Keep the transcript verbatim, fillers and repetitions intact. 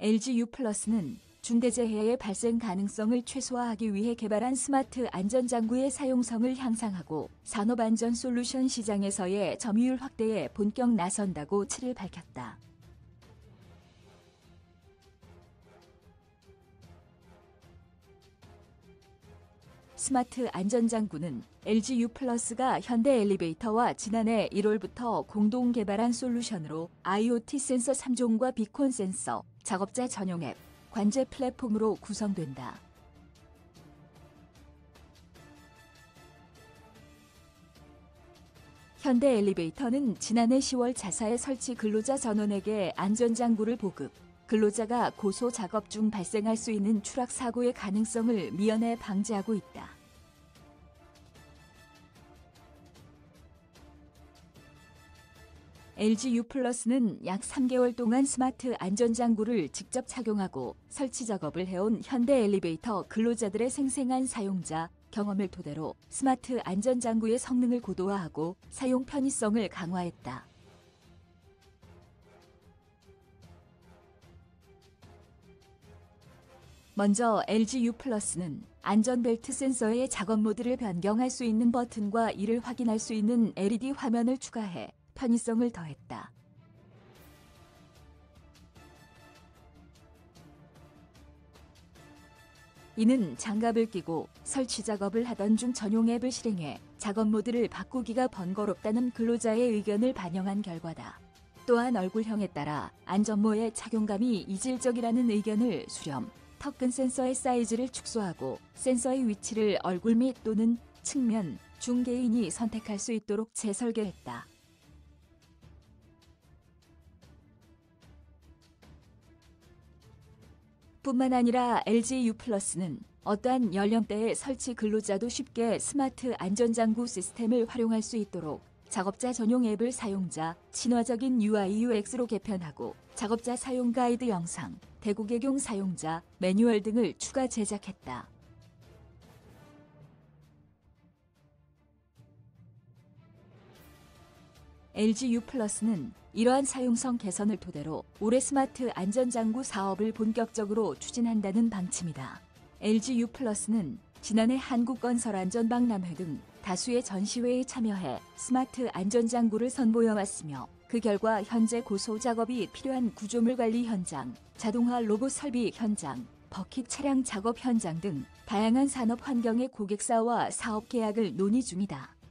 엘지 U+는 중대재해의 발생 가능성을 최소화하기 위해 개발한 스마트 안전장구의 사용성을 향상하고 산업안전 솔루션 시장에서의 점유율 확대에 본격 나선다고 칠일 밝혔다. 스마트 안전장구는 엘지 U+가 현대 엘리베이터와 지난해 일월부터 공동 개발한 솔루션으로 아이오티 센서 삼 종과 비콘 센서, 작업자 전용 앱, 관제 플랫폼으로 구성된다. 현대 엘리베이터는 지난해 시월 자사의 설치 근로자 전원에게 안전장구를 보급, 근로자가 고소 작업 중 발생할 수 있는 추락 사고의 가능성을 미연에 방지하고 있다. 엘지 U+는 약 삼 개월 동안 스마트 안전장구를 직접 착용하고 설치 작업을 해온 현대 엘리베이터 근로자들의 생생한 사용자 경험을 토대로 스마트 안전장구의 성능을 고도화하고 사용 편의성을 강화했다. 먼저 엘지 U+는 안전벨트 센서의 작업 모드를 변경할 수 있는 버튼과 이를 확인할 수 있는 엘이디 화면을 추가해 편의성을 더했다. 이는 장갑을 끼고 설치 작업을 하던 중 전용 앱을 실행해 작업 모드를 바꾸기가 번거롭다는 근로자의 의견을 반영한 결과다. 또한 얼굴형에 따라 안전모의 착용감이 이질적이라는 의견을 수렴, 턱근 센서의 사이즈를 축소하고 센서의 위치를 얼굴 및 또는 측면, 중개인이 선택할 수 있도록 재설계했다. 뿐만 아니라 엘지 U+는 어떠한 연령대의 설치 근로자도 쉽게 스마트 안전장구 시스템을 활용할 수 있도록 작업자 전용 앱을 사용자 친화적인 유아이 유엑스로 개편하고 작업자 사용 가이드 영상, 대구개경 사용자 매뉴얼 등을 추가 제작했다. 엘지 U+는 이러한 사용성 개선을 토대로 올해 스마트 안전장구 사업을 본격적으로 추진한다는 방침이다. 엘지 U+는 지난해 한국건설안전박람회 등 다수의 전시회에 참여해 스마트 안전장구를 선보여왔으며 그 결과 현재 고소 작업이 필요한 구조물 관리 현장, 자동화 로봇 설비 현장, 버킷 차량 작업 현장 등 다양한 산업 환경의 고객사와 사업 계약을 논의 중이다.